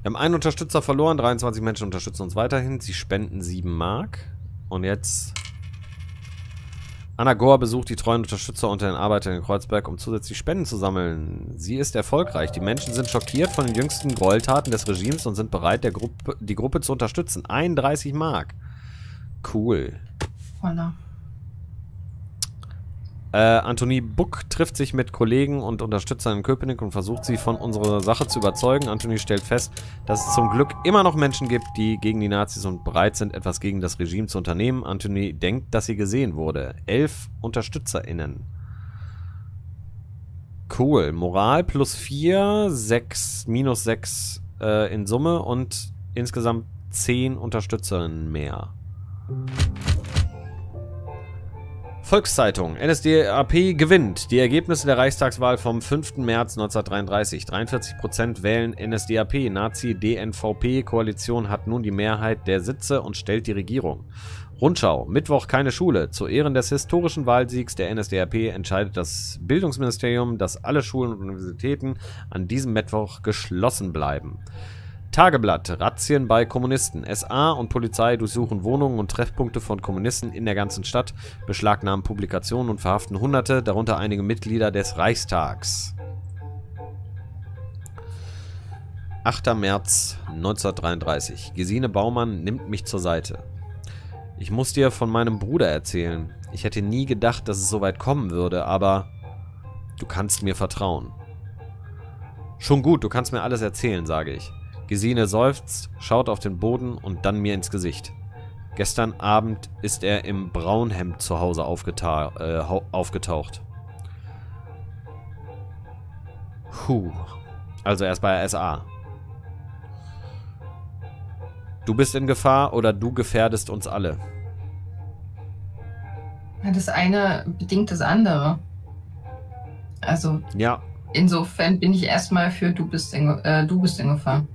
Wir haben einen Unterstützer verloren, 23 Menschen unterstützen uns weiterhin. Sie spenden 7 Mark. Und jetzt... Anna Gore besucht die treuen Unterstützer unter den Arbeitern in Kreuzberg, um zusätzlich Spenden zu sammeln. Sie ist erfolgreich. Die Menschen sind schockiert von den jüngsten Gräueltaten des Regimes und sind bereit, die Gruppe zu unterstützen. 31 Mark. Cool. Voila. Anthony Buck trifft sich mit Kollegen und Unterstützern in Köpenick und versucht sie von unserer Sache zu überzeugen. Anthony stellt fest, dass es zum Glück immer noch Menschen gibt, die gegen die Nazis und bereit sind, etwas gegen das Regime zu unternehmen. Anthony denkt, dass sie gesehen wurde. 11 UnterstützerInnen. Cool. Moral plus 4, 6, minus 6 in Summe und insgesamt 10 UnterstützerInnen mehr. Volkszeitung. NSDAP gewinnt. Die Ergebnisse der Reichstagswahl vom 5. März 1933. 43% wählen NSDAP. Nazi-DNVP-Koalition hat nun die Mehrheit der Sitze und stellt die Regierung. Rundschau. Mittwoch keine Schule. Zu Ehren des historischen Wahlsiegs der NSDAP entscheidet das Bildungsministerium, dass alle Schulen und Universitäten an diesem Mittwoch geschlossen bleiben. Tageblatt. Razzien bei Kommunisten. SA und Polizei durchsuchen Wohnungen und Treffpunkte von Kommunisten in der ganzen Stadt, beschlagnahmen Publikationen und verhaften Hunderte, darunter einige Mitglieder des Reichstags. 8. März 1933. Gesine Baumann nimmt mich zur Seite. Ich muss dir von meinem Bruder erzählen. Ich hätte nie gedacht, dass es so weit kommen würde, aber du kannst mir vertrauen. Schon gut, du kannst mir alles erzählen, sage ich. Gesine seufzt, schaut auf den Boden und dann mir ins Gesicht. Gestern Abend ist er im Braunhemd zu Hause aufgetaucht. Also erst bei SA. Du bist in Gefahr oder du gefährdest uns alle. Das eine bedingt das andere. Also ja. Insofern bin ich erstmal für du bist in Gefahr.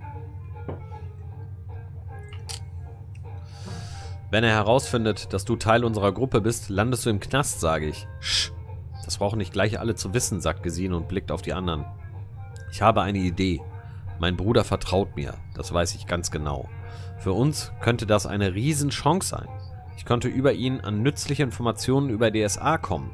Wenn er herausfindet, dass du Teil unserer Gruppe bist, landest du im Knast, sage ich. Sch, das brauchen nicht gleich alle zu wissen, sagt Gesine und blickt auf die anderen. Ich habe eine Idee. Mein Bruder vertraut mir, das weiß ich ganz genau. Für uns könnte das eine Riesenchance sein. Ich könnte über ihn an nützliche Informationen über DSA kommen.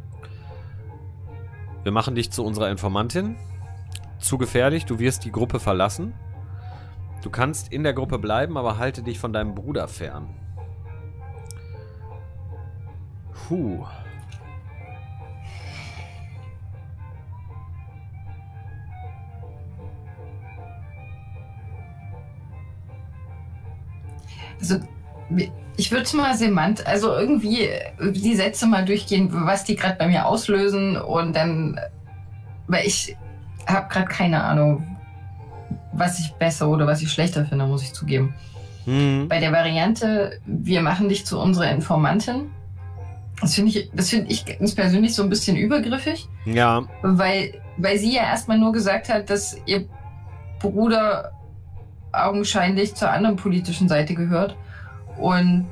Wir machen dich zu unserer Informantin. Zu gefährlich, du wirst die Gruppe verlassen. Du kannst in der Gruppe bleiben, aber halte dich von deinem Bruder fern. Also, ich würde es mal also irgendwie die Sätze mal durchgehen, was die gerade bei mir auslösen und dann, weil ich habe gerade keine Ahnung, was ich besser oder was ich schlechter finde, muss ich zugeben. Bei der Variante, wir machen dich zu unserer Informantin, das finde ich ganz persönlich so ein bisschen übergriffig. Ja. Weil sie ja erstmal nur gesagt hat, dass ihr Bruder augenscheinlich zur anderen politischen Seite gehört und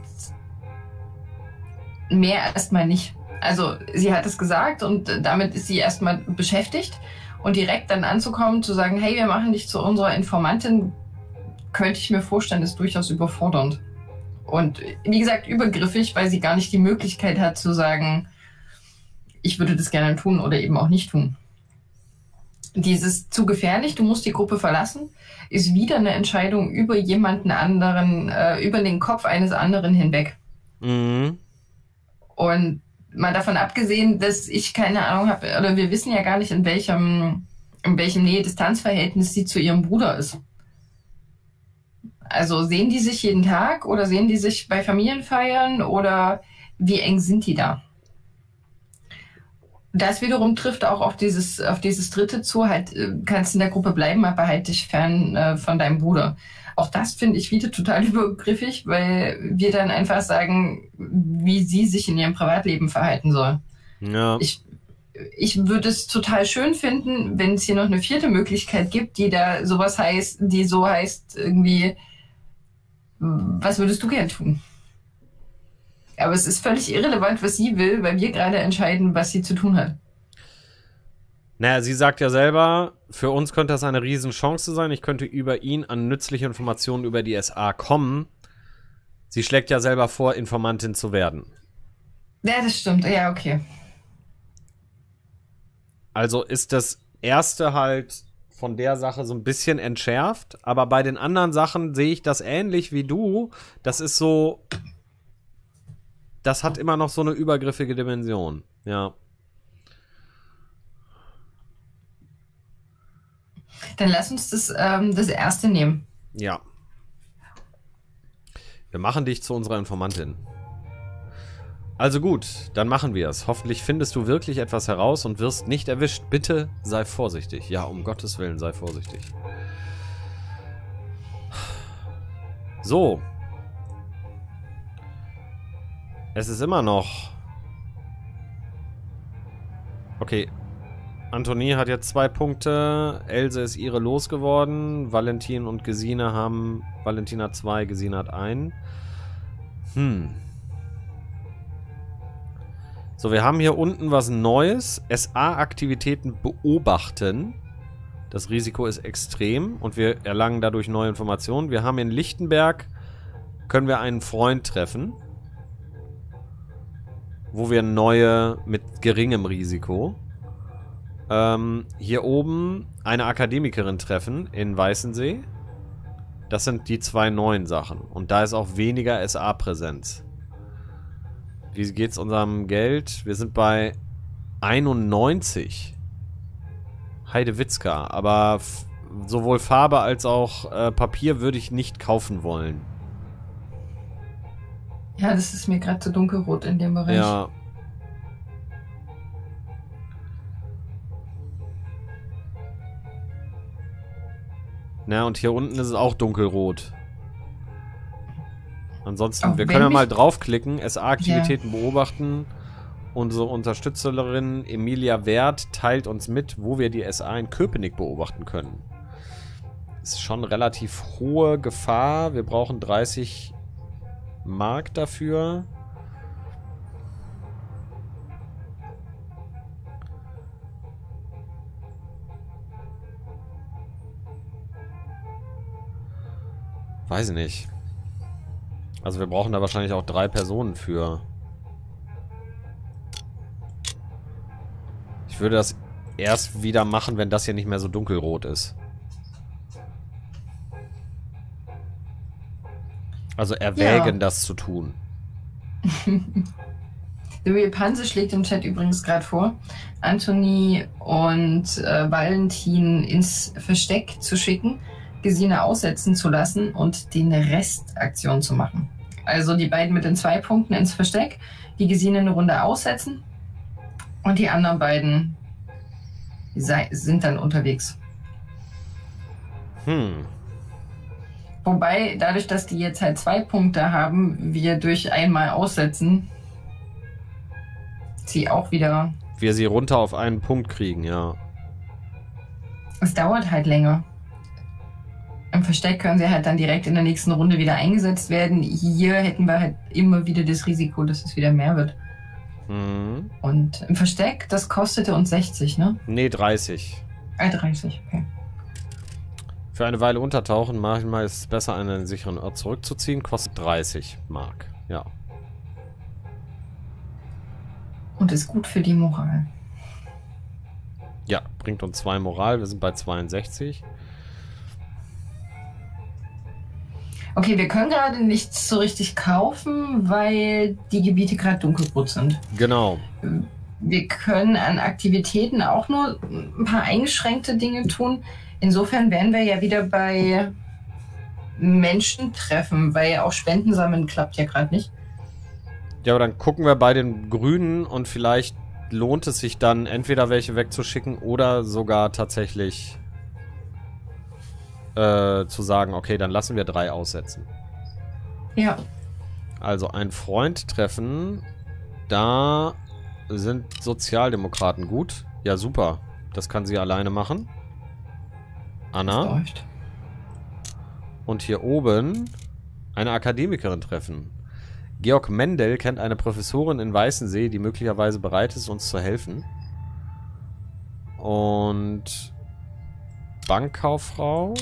mehr erstmal nicht. Also sie hat es gesagt und damit ist sie erstmal beschäftigt und direkt dann anzukommen, zu sagen, hey, wir machen dich zu unserer Informantin, könnte ich mir vorstellen, ist durchaus überfordernd. Und wie gesagt, übergriffig, weil sie gar nicht die Möglichkeit hat zu sagen, ich würde das gerne tun oder eben auch nicht tun. Dieses zu gefährlich, du musst die Gruppe verlassen, ist wieder eine Entscheidung über jemanden anderen, über den Kopf eines anderen hinweg. Mhm. Und mal davon abgesehen, dass ich keine Ahnung habe, oder wir wissen ja gar nicht, in welchem Nähe-Distanz-Verhältnis sie zu ihrem Bruder ist. Also sehen die sich jeden Tag oder sehen die sich bei Familienfeiern oder wie eng sind die da? Das wiederum trifft auch auf dieses dritte zu, halt kannst in der Gruppe bleiben, aber halt dich fern von deinem Bruder. Auch das finde ich wieder total übergriffig, weil wir dann einfach sagen, wie sie sich in ihrem Privatleben verhalten soll. Ja. Ich würde es total schön finden, wenn es hier noch eine vierte Möglichkeit gibt, die da sowas heißt, die so heißt irgendwie, was würdest du gern tun? Aber es ist völlig irrelevant, was sie will, weil wir gerade entscheiden, was sie zu tun hat. Naja, sie sagt ja selber, für uns könnte das eine Riesenchance sein. Ich könnte über ihn an nützliche Informationen über die SA kommen. Sie schlägt ja selber vor, Informantin zu werden. Ja, das stimmt. Ja, okay. Also ist das erste halt von der Sache so ein bisschen entschärft. Aber bei den anderen Sachen sehe ich das ähnlich wie du. Das ist so... Das hat immer noch so eine übergriffige Dimension. Ja. Dann lass uns das erste nehmen. Ja. Wir machen dich zu unserer Informantin. Also gut, dann machen wir es. Hoffentlich findest du wirklich etwas heraus und wirst nicht erwischt. Bitte sei vorsichtig. Ja, um Gottes Willen, sei vorsichtig. So. Es ist immer noch... Okay. Antonie hat jetzt 2 Punkte. Else ist ihre losgeworden. Valentin und Gesine haben... Valentin hat 2, Gesine hat 1. So, wir haben hier unten was Neues. SA-Aktivitäten beobachten. Das Risiko ist extrem und wir erlangen dadurch neue Informationen. Wir haben in Lichtenberg, können wir einen Freund treffen, wo wir neue mit geringem Risiko. Hier oben eine Akademikerin treffen in Weißensee. Das sind die 2 neuen Sachen. Und da ist auch weniger SA-Präsenz. Wie geht's unserem Geld? Wir sind bei 91. Heidewitzka. Aber sowohl Farbe als auch Papier würde ich nicht kaufen wollen. Ja, das ist mir gerade zu dunkelrot in dem Bereich. Ja. Na, und hier unten ist es auch dunkelrot. Ansonsten, Auch wir können ja mal draufklicken, SA-Aktivitäten beobachten. Unsere Unterstützerin Emilia Wert teilt uns mit, wo wir die SA in Köpenick beobachten können. Ist schon relativ hohe Gefahr. Wir brauchen 30 Mark dafür. Weiß ich nicht. Also wir brauchen da wahrscheinlich auch 3 Personen für. Ich würde das erst wieder machen, wenn das hier nicht mehr so dunkelrot ist. Also erwägen, das zu tun. The Real Panse schlägt im Chat übrigens gerade vor, Anthony und Valentin ins Versteck zu schicken, Gesine aussetzen zu lassen und den Rest Aktion zu machen. Also die beiden mit den 2 Punkten ins Versteck, die Gesine eine Runde aussetzen und die anderen beiden sind dann unterwegs. Wobei, dadurch, dass die jetzt halt 2 Punkte haben, wir durch einmal aussetzen, sie auch wieder... Wir sie runter auf einen Punkt kriegen, ja. Es dauert halt länger. Im Versteck können sie halt dann direkt in der nächsten Runde wieder eingesetzt werden. Hier hätten wir halt immer wieder das Risiko, dass es wieder mehr wird. Und im Versteck, das kostete uns 60, ne? Nee, 30. 30, okay. Für eine Weile untertauchen, manchmal ist es besser, an einen sicheren Ort zurückzuziehen. Kostet 30 Mark, ja. Und ist gut für die Moral. Ja, bringt uns 2 Moral. Wir sind bei 62. Okay, wir können gerade nichts so richtig kaufen, weil die Gebiete gerade dunkelrot sind. Genau. Wir können an Aktivitäten auch nur ein paar eingeschränkte Dinge tun. Insofern wären wir ja wieder bei Menschen treffen, weil ja auch Spenden sammeln klappt ja gerade nicht. Ja, aber dann gucken wir bei den Grünen und vielleicht lohnt es sich dann, entweder welche wegzuschicken oder sogar tatsächlich zu sagen, okay, dann lassen wir 3 aussetzen. Ja. Also ein Freund treffen, da sind Sozialdemokraten gut. Ja, super. Das kann sie alleine machen. Anna. Läuft. Und hier oben eine Akademikerin treffen. Georg Mendel kennt eine Professorin in Weißensee, die möglicherweise bereit ist, uns zu helfen. Und Bankkauffrau.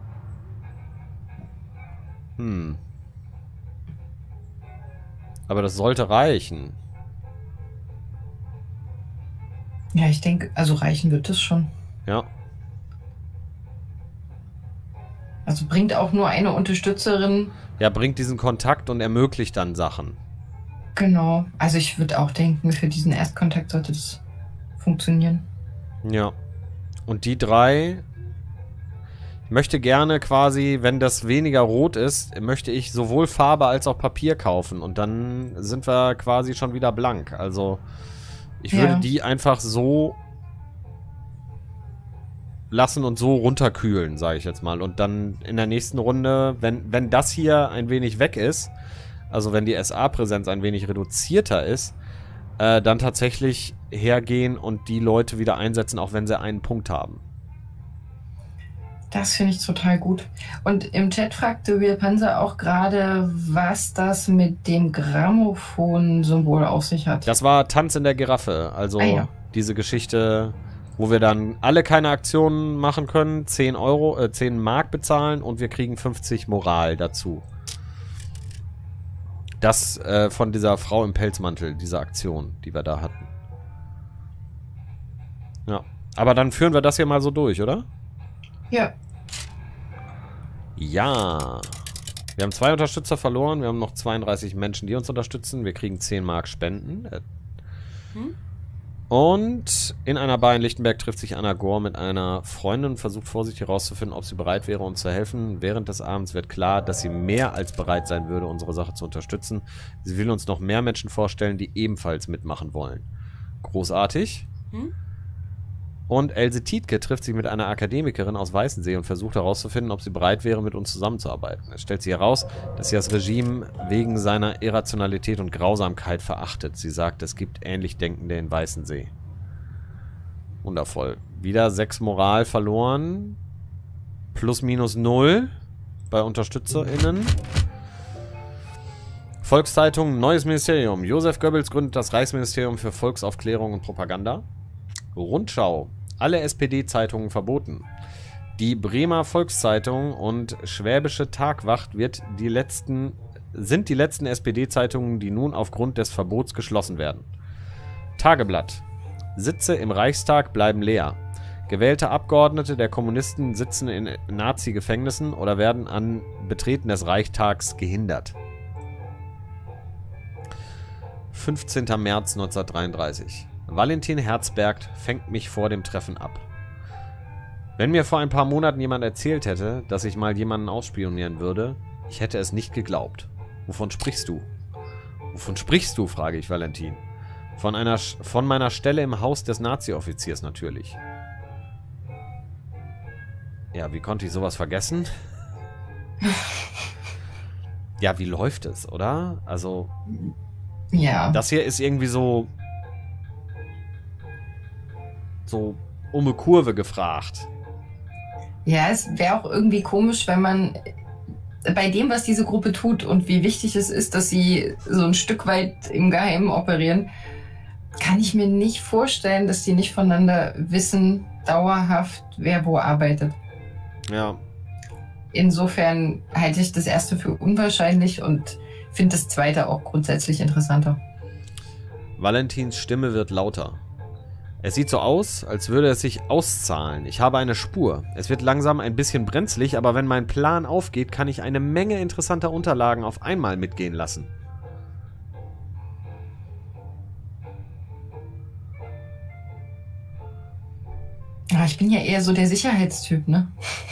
Aber das sollte reichen. Ja, ich denke, also reichen wird es schon. Ja. Also bringt auch nur eine Unterstützerin. Ja, bringt diesen Kontakt und ermöglicht dann Sachen. Genau. Also ich würde auch denken, für diesen Erstkontakt sollte das funktionieren. Ja. Und die 3... Ich möchte gerne quasi, wenn das weniger rot ist, möchte ich sowohl Farbe als auch Papier kaufen. Und dann sind wir quasi schon wieder blank. Also ich würde die einfach so lassen und so runterkühlen, sage ich jetzt mal. Und dann in der nächsten Runde, wenn das hier ein wenig weg ist, also wenn die SA-Präsenz ein wenig reduzierter ist, dann tatsächlich hergehen und die Leute wieder einsetzen, auch wenn sie einen Punkt haben. Das finde ich total gut. Und im Chat fragte Real Panzer auch gerade, was das mit dem Grammophon-Symbol auf sich hat. Das war Tanz in der Giraffe. Also diese Geschichte, wo wir dann alle keine Aktionen machen können, 10 Mark bezahlen und wir kriegen 50 Moral dazu. Das von dieser Frau im Pelzmantel, diese Aktion, die wir da hatten. Ja. Aber dann führen wir das hier mal so durch, oder? Ja. Ja. Wir haben 2 Unterstützer verloren. Wir haben noch 32 Menschen, die uns unterstützen. Wir kriegen 10 Mark Spenden. Und in einer Bar in Lichtenberg trifft sich Anna Gore mit einer Freundin und versucht vorsichtig herauszufinden, ob sie bereit wäre, uns zu helfen. Während des Abends wird klar, dass sie mehr als bereit sein würde, unsere Sache zu unterstützen. Sie will uns noch mehr Menschen vorstellen, die ebenfalls mitmachen wollen. Großartig. Und Else Tietke trifft sich mit einer Akademikerin aus Weißensee und versucht herauszufinden, ob sie bereit wäre, mit uns zusammenzuarbeiten. Es stellt sich heraus, dass sie das Regime wegen seiner Irrationalität und Grausamkeit verachtet. Sie sagt, es gibt ähnlich Denkende in Weißensee. Wundervoll. Wieder 6 Moral verloren. Plus minus 0 bei UnterstützerInnen. Volkszeitung, neues Ministerium. Josef Goebbels gründet das Reichsministerium für Volksaufklärung und Propaganda. Rundschau. Alle SPD-Zeitungen verboten. Die Bremer Volkszeitung und Schwäbische Tagwacht sind die letzten SPD-Zeitungen, die nun aufgrund des Verbots geschlossen werden. Tageblatt. Sitze im Reichstag bleiben leer. Gewählte Abgeordnete der Kommunisten sitzen in Nazi-Gefängnissen oder werden an Betreten des Reichstags gehindert. 15. März 1933. Valentin Herzberg fängt mich vor dem Treffen ab. Wenn mir vor ein paar Monaten jemand erzählt hätte, dass ich mal jemanden ausspionieren würde, ich hätte es nicht geglaubt. Wovon sprichst du? Wovon sprichst du, frage ich Valentin. Von meiner Stelle im Haus des Nazi-Offiziers natürlich. Ja, wie konnte ich sowas vergessen? Ja, wie läuft es, oder? Also, ja. Das hier ist irgendwie so um eine Kurve gefragt. Ja, es wäre auch irgendwie komisch, wenn man bei dem, was diese Gruppe tut und wie wichtig es ist, dass sie so ein Stück weit im Geheimen operieren, kann ich mir nicht vorstellen, dass die nicht voneinander wissen, dauerhaft, wer wo arbeitet. Ja. Insofern halte ich das erste für unwahrscheinlich und finde das zweite auch grundsätzlich interessanter. Valentins Stimme wird lauter. Es sieht so aus, als würde es sich auszahlen. Ich habe eine Spur. Es wird langsam ein bisschen brenzlig, aber wenn mein Plan aufgeht, kann ich eine Menge interessanter Unterlagen auf einmal mitgehen lassen. Ja, ich bin ja eher so der Sicherheitstyp, ne?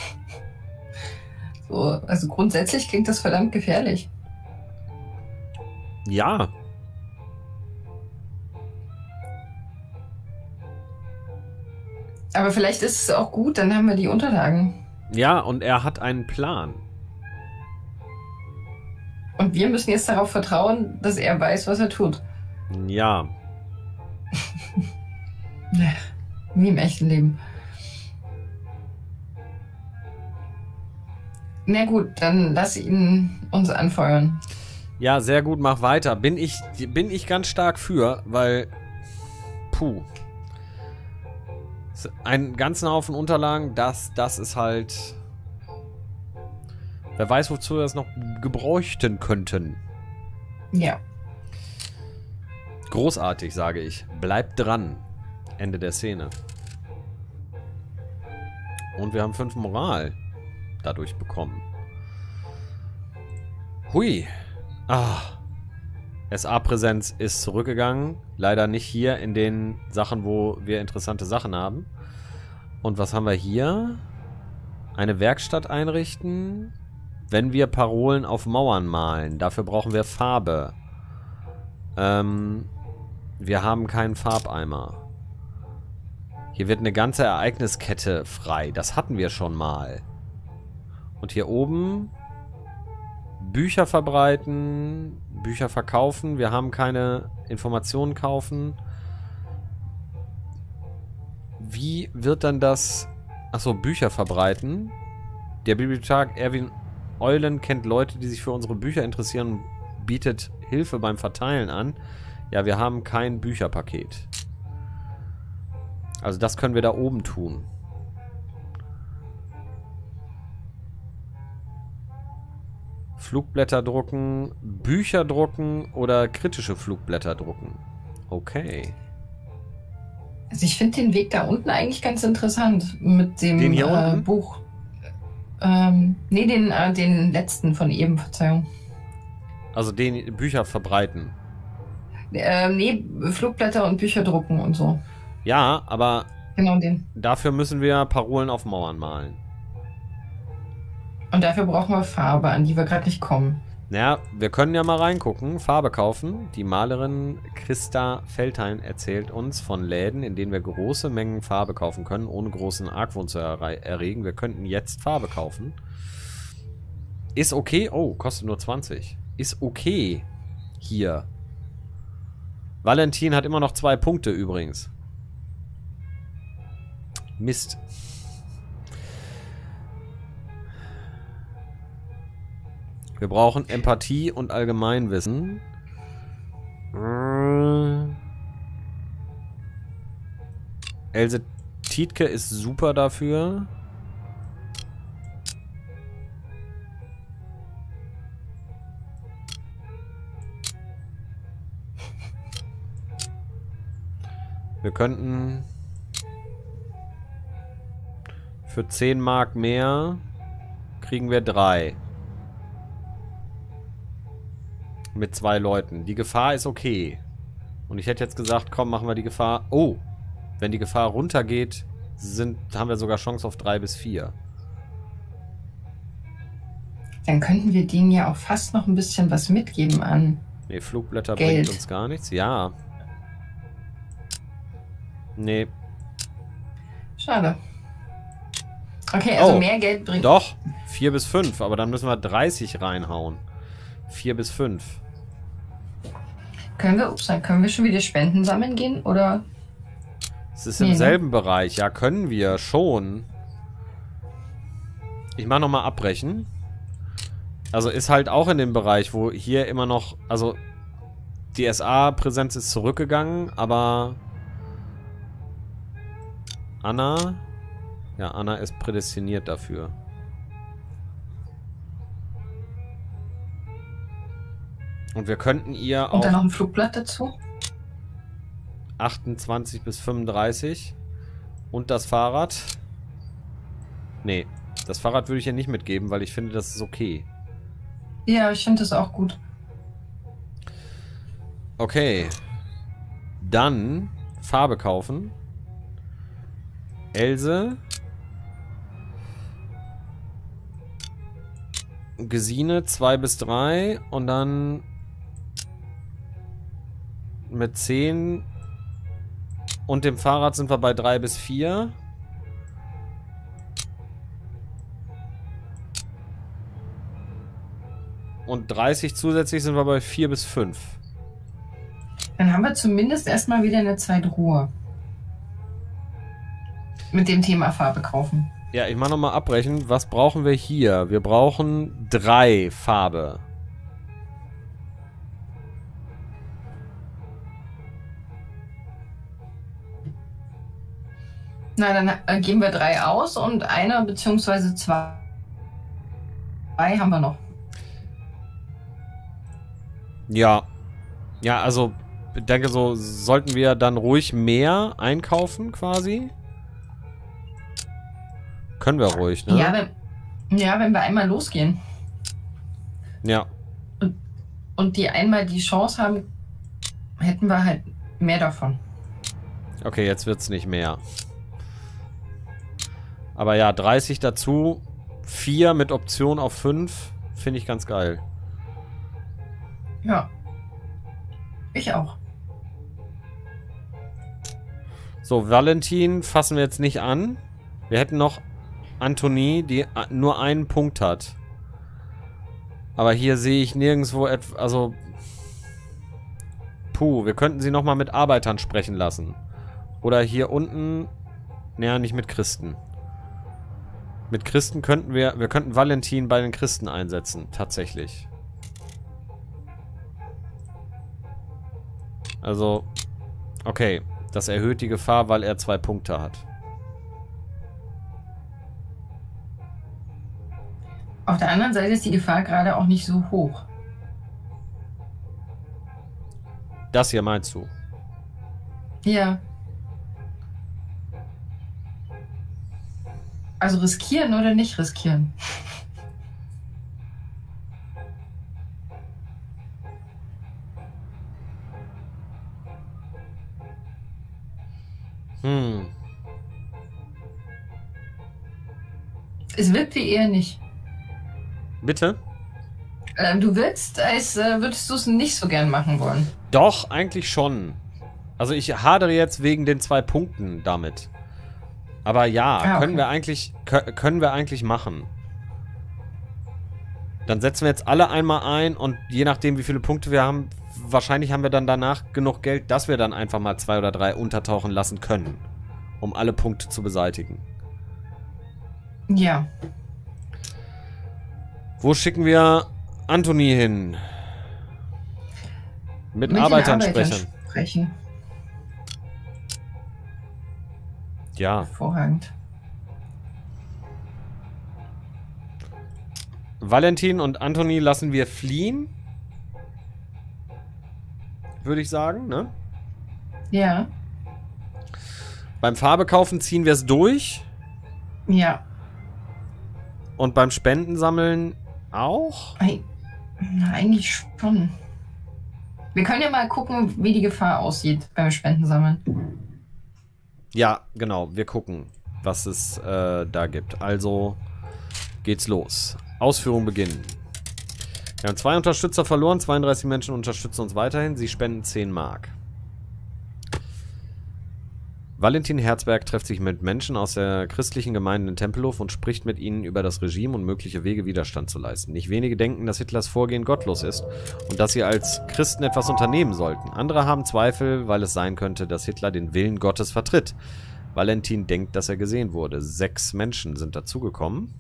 So, also grundsätzlich klingt das verdammt gefährlich. Ja. Aber vielleicht ist es auch gut, dann haben wir die Unterlagen. Ja, und er hat einen Plan. Und wir müssen jetzt darauf vertrauen, dass er weiß, was er tut. Ja. Wie im echten Leben. Na gut, dann lass ihn uns anfeuern. Ja, sehr gut, mach weiter. Bin ich ganz stark für, weil... Puh. Einen ganzen Haufen Unterlagen, das ist halt... Wer weiß, wozu wir das noch gebräuchten könnten. Ja. Großartig, sage ich. Bleibt dran. Ende der Szene. Und wir haben 5 Moral dadurch bekommen. Hui. Ah. SA-Präsenz ist zurückgegangen. Leider nicht hier in den Sachen, wo wir interessante Sachen haben. Und was haben wir hier? Eine Werkstatt einrichten. Wenn wir Parolen auf Mauern malen. Dafür brauchen wir Farbe. Wir haben keinen Farbeimer. Hier wird eine ganze Ereigniskette frei. Das hatten wir schon mal. Und hier oben Bücher verbreiten, Bücher verkaufen. Wir haben keine Informationen kaufen. Wie wird dann das... Achso, Bücher verbreiten. Der Bibliothek Erwin Eulen kennt Leute, die sich für unsere Bücher interessieren und bietet Hilfe beim Verteilen an. Ja, wir haben kein Bücherpaket. Also das können wir da oben tun. Flugblätter drucken, Bücher drucken oder kritische Flugblätter drucken. Okay. Also ich finde den Weg da unten eigentlich ganz interessant. Mit dem Den hier unten? Buch. Nee, den letzten von eben, Verzeihung. Also den Bücher verbreiten. Nee, Flugblätter und Bücher drucken und so. Ja, aber Genau den. dafür müssen wir Parolen auf Mauern malen. Und dafür brauchen wir Farbe, an die wir gerade nicht kommen. Naja, wir können ja mal reingucken, Farbe kaufen. Die Malerin Christa Feldhain erzählt uns von Läden, in denen wir große Mengen Farbe kaufen können, ohne großen Argwohn zu erregen. Wir könnten jetzt Farbe kaufen. Ist okay. Oh, kostet nur 20. Ist okay. Hier. Valentin hat immer noch 2 Punkte übrigens. Mist. Wir brauchen Empathie und Allgemeinwissen. Else Tietke ist super dafür. Wir könnten für 10 Mark mehr kriegen wir 3. Mit 2 Leuten. Die Gefahr ist okay. Und ich hätte jetzt gesagt, komm, machen wir die Gefahr... Oh! Wenn die Gefahr runtergeht, haben wir sogar Chance auf 3 bis 4. Dann könnten wir denen ja auch fast noch ein bisschen was mitgeben an Nee, Flugblätter Geld. bringt uns gar nichts. Ja. Nee. Schade. Okay, also Oh, mehr Geld bringt... Doch. 4 bis 5. Aber dann müssen wir 30 reinhauen. 4 bis 5. Können wir schon wieder Spenden sammeln gehen? Oder... Es ist im selben Bereich. Ja, können wir schon. Ich mache nochmal abbrechen. Also ist halt auch in dem Bereich, wo hier immer noch... Also die SA-Präsenz ist zurückgegangen, aber... Anna... Ja, Anna ist prädestiniert dafür. Und wir könnten ihr auch... Und dann noch ein Flugblatt dazu? 28 bis 35. Und das Fahrrad. Nee, das Fahrrad würde ich ihr nicht mitgeben, weil ich finde, das ist okay. Ja, ich finde das auch gut. Okay. Dann Farbe kaufen. Else. Gesine 2 bis 3. Und dann mit 10 und dem Fahrrad sind wir bei 3 bis 4. Und 30 zusätzlich sind wir bei 4 bis 5. Dann haben wir zumindest erstmal wieder eine Zeitruhe. Mit dem Thema Farbe kaufen. Ja, ich mache nochmal abbrechen. Was brauchen wir hier? Wir brauchen 3 Farbe. Na, dann geben wir 3 aus und einer bzw. 2 haben wir noch. Ja. Ja, also, ich denke so, sollten wir dann ruhig mehr einkaufen, quasi? Können wir ruhig, ne? Ja, wenn wir einmal losgehen. Ja. Und die einmal die Chance haben, hätten wir halt mehr davon. Okay, jetzt wird's nicht mehr. Aber ja, 30 dazu, 4 mit Option auf 5, finde ich ganz geil. Ja. Ich auch. So, Valentin fassen wir jetzt nicht an. Wir hätten noch Antonie, die nur einen Punkt hat. Aber hier sehe ich nirgendwo etwas, also... Puh, wir könnten sie nochmal mit Arbeitern sprechen lassen. Oder hier unten... Naja, nicht mit Christen. Mit Christen könnten wir könnten Valentin bei den Christen einsetzen, tatsächlich. Also, okay, das erhöht die Gefahr, weil er 2 Punkte hat. Auf der anderen Seite ist die Gefahr gerade auch nicht so hoch. Das hier meinst du? Ja. Also riskieren oder nicht riskieren? Es wirkt wie eher nicht. Bitte? Du wirkst, als würdest du es nicht so gern machen wollen. Doch, eigentlich schon. Also ich hadere jetzt wegen den 2 Punkten damit. Aber ja, okay. können wir eigentlich machen. Dann setzen wir jetzt alle einmal ein und je nachdem, wie viele Punkte wir haben, wahrscheinlich haben wir dann danach genug Geld, dass wir dann einfach mal 2 oder 3 untertauchen lassen können. Um alle Punkte zu beseitigen. Ja. Wo schicken wir Antonie hin? Mit Arbeitern sprechen. Ja. Hervorragend. Valentin und Antonie lassen wir fliehen. Würde ich sagen, ne? Ja. Beim Farbe kaufen ziehen wir es durch. Ja. Und beim Spendensammeln auch? Eigentlich schon. Wir können ja mal gucken, wie die Gefahr aussieht beim Spendensammeln. Ja, genau. Wir gucken, was es da gibt. Also geht's los. Ausführung beginnen. Wir haben 2 Unterstützer verloren. 32 Menschen unterstützen uns weiterhin. Sie spenden 10 Mark. Valentin Herzberg trifft sich mit Menschen aus der christlichen Gemeinde in Tempelhof und spricht mit ihnen über das Regime und mögliche Wege, Widerstand zu leisten. Nicht wenige denken, dass Hitlers Vorgehen gottlos ist und dass sie als Christen etwas unternehmen sollten. Andere haben Zweifel, weil es sein könnte, dass Hitler den Willen Gottes vertritt. Valentin denkt, dass er gesehen wurde. 6 Menschen sind dazugekommen.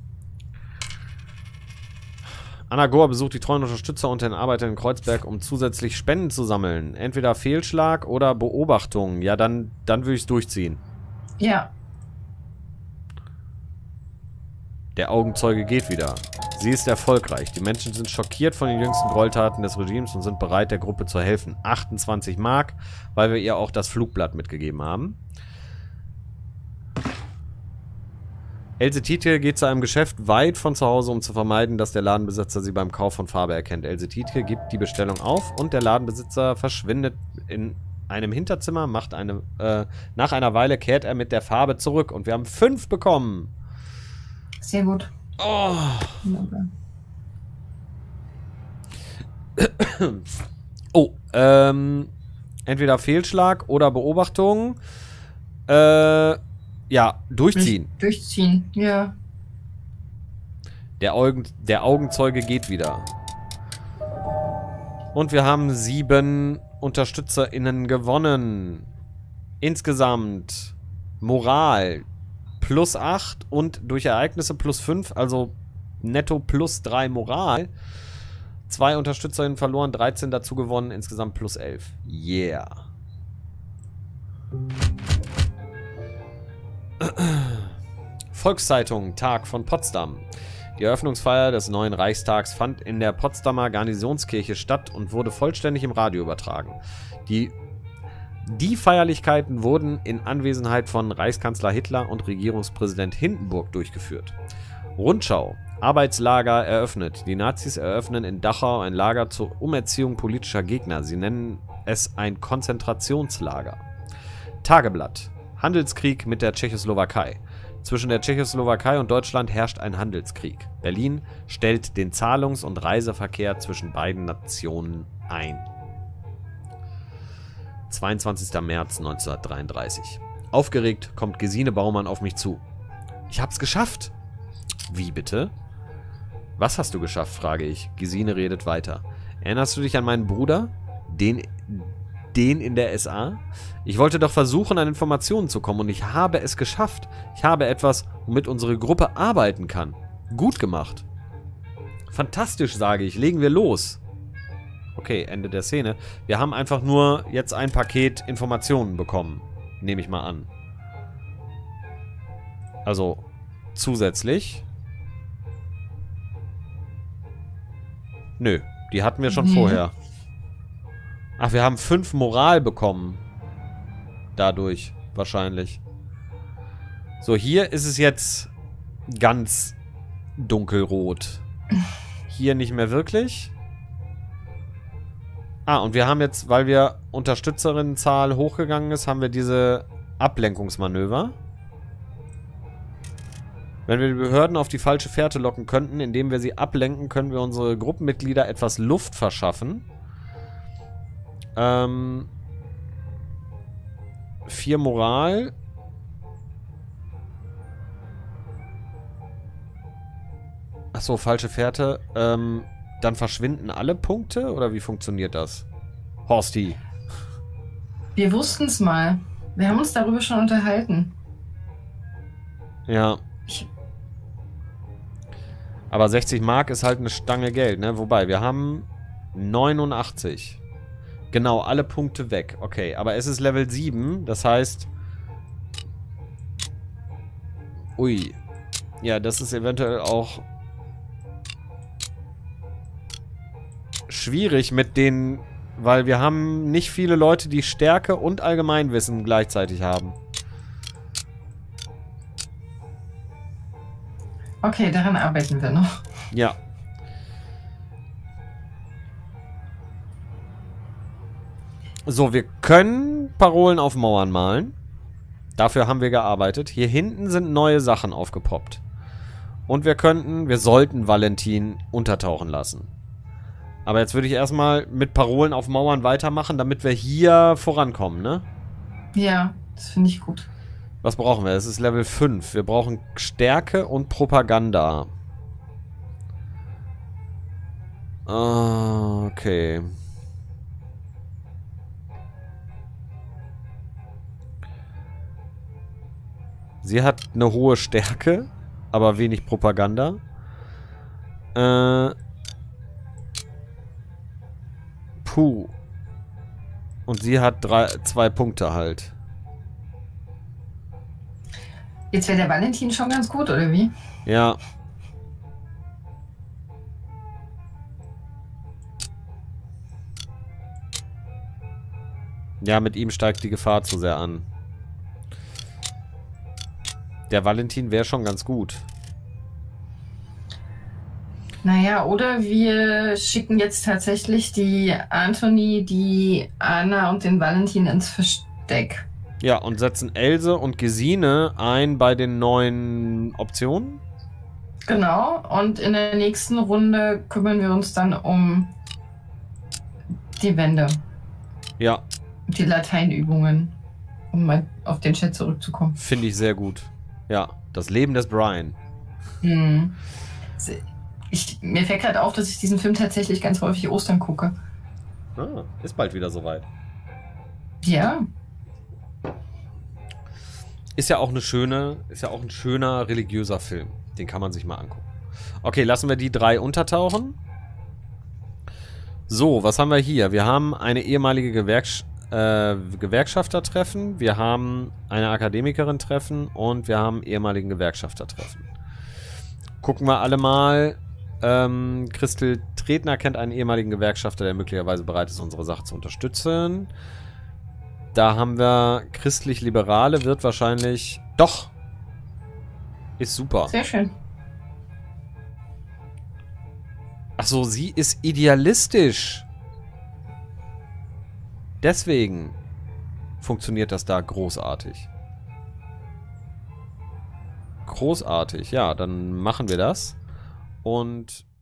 Anna Gohr besucht die treuen Unterstützer unter den Arbeitern in Kreuzberg, um zusätzlich Spenden zu sammeln. Entweder Fehlschlag oder Beobachtung. Ja, dann würde ich es durchziehen. Ja. Der Augenzeuge geht wieder. Sie ist erfolgreich. Die Menschen sind schockiert von den jüngsten Gräueltaten des Regimes und sind bereit, der Gruppe zu helfen. 28 Mark, weil wir ihr auch das Flugblatt mitgegeben haben. Else Tietke geht zu einem Geschäft weit von zu Hause, um zu vermeiden, dass der Ladenbesitzer sie beim Kauf von Farbe erkennt. Else Tietke gibt die Bestellung auf und der Ladenbesitzer verschwindet in einem Hinterzimmer, nach einer Weile kehrt er mit der Farbe zurück und wir haben 5 bekommen. Sehr gut. Oh. Oh, entweder Fehlschlag oder Beobachtung. Ja, durchziehen. Durchziehen, ja. Der Augenzeuge geht wieder. Und wir haben 7 UnterstützerInnen gewonnen. Insgesamt Moral +8 und durch Ereignisse +5, also netto +3 Moral. 2 UnterstützerInnen verloren, 13 dazu gewonnen, insgesamt +11. Yeah. Volkszeitung, Tag von Potsdam. Die Eröffnungsfeier des neuen Reichstags fand in der Potsdamer Garnisonskirche statt und wurde vollständig im Radio übertragen. Die Feierlichkeiten wurden in Anwesenheit von Reichskanzler Hitler und Regierungspräsident Hindenburg durchgeführt. Rundschau. Arbeitslager eröffnet. Die Nazis eröffnen in Dachau ein Lager zur Umerziehung politischer Gegner. Sie nennen es ein Konzentrationslager. Tageblatt. Handelskrieg mit der Tschechoslowakei. Zwischen der Tschechoslowakei und Deutschland herrscht ein Handelskrieg. Berlin stellt den Zahlungs- und Reiseverkehr zwischen beiden Nationen ein. 22. März 1933. Aufgeregt kommt Gesine Baumann auf mich zu. Ich hab's geschafft. Wie bitte? Was hast du geschafft, frage ich. Gesine redet weiter. Erinnerst du dich an meinen Bruder? Den in der SA? Ich wollte doch versuchen, an Informationen zu kommen und ich habe es geschafft. Ich habe etwas, womit unsere Gruppe arbeiten kann. Gut gemacht. Fantastisch, sage ich. Legen wir los. Okay, Ende der Szene. Wir haben einfach nur jetzt ein Paket Informationen bekommen. Nehme ich mal an. Also, zusätzlich. Nö, die hatten wir schon vorher. Ach, wir haben 5 Moral bekommen. Dadurch, wahrscheinlich. So, hier ist es jetzt ganz dunkelrot. Hier nicht mehr wirklich. Ah, und wir haben jetzt, weil wir Unterstützerinnenzahl hochgegangen ist, haben wir diese Ablenkungsmanöver. Wenn wir die Behörden auf die falsche Fährte locken könnten, indem wir sie ablenken, können wir unsere Gruppenmitglieder etwas Luft verschaffen. 4 Moral. Achso, falsche Fährte. Dann verschwinden alle Punkte? Oder wie funktioniert das? Horsti. Wir wussten es mal. Wir haben uns darüber schon unterhalten. Ja. Aber 60 Mark ist halt eine Stange Geld, ne? Wobei, wir haben 89. Genau, alle Punkte weg. Okay, aber es ist Level 7, das heißt... Ui. Ja, das ist eventuell auch... schwierig mit den... Weil wir haben nicht viele Leute, die Stärke und Allgemeinwissen gleichzeitig haben. Okay, daran arbeiten wir noch. Ja. So, wir können Parolen auf Mauern malen. Dafür haben wir gearbeitet. Hier hinten sind neue Sachen aufgepoppt. Und wir sollten Valentin untertauchen lassen. Aber jetzt würde ich erstmal mit Parolen auf Mauern weitermachen, damit wir hier vorankommen, ne? Ja, das finde ich gut. Was brauchen wir? Das ist Level 5. Wir brauchen Stärke und Propaganda. Okay. Sie hat eine hohe Stärke, aber wenig Propaganda. Puh. Und sie hat 2 Punkte halt. Jetzt wäre der Valentin schon ganz gut, oder wie? Ja. Ja, mit ihm steigt die Gefahr zu sehr an. Der Valentin wäre schon ganz gut. Naja, oder wir schicken jetzt tatsächlich die Anthony, die Anna und den Valentin ins Versteck. Ja, und setzen Else und Gesine ein bei den neuen Optionen. Genau, und in der nächsten Runde kümmern wir uns dann um die Wände. Ja. Die Lateinübungen, um mal auf den Chat zurückzukommen. Finde ich sehr gut. Ja, das Leben des Brian. Mhm. Mir fällt gerade auf, dass ich diesen Film tatsächlich ganz häufig Ostern gucke. Ah, ist bald wieder soweit. Ja. Ist ja auch ein schöner religiöser Film. Den kann man sich mal angucken. Okay, lassen wir die 3 untertauchen. So, was haben wir hier? Wir haben eine ehemalige Gewerkschafter-Treffen, wir haben eine Akademikerin-Treffen und wir haben ehemaligen Gewerkschafter-Treffen. Gucken wir alle mal. Christel Tretner kennt einen ehemaligen Gewerkschafter, der möglicherweise bereit ist, unsere Sache zu unterstützen. Da haben wir Christlich-Liberale, wird wahrscheinlich... Doch! Ist super. Sehr schön. Achso, sie ist idealistisch. Deswegen funktioniert das da großartig. Großartig, ja, dann machen wir das. Und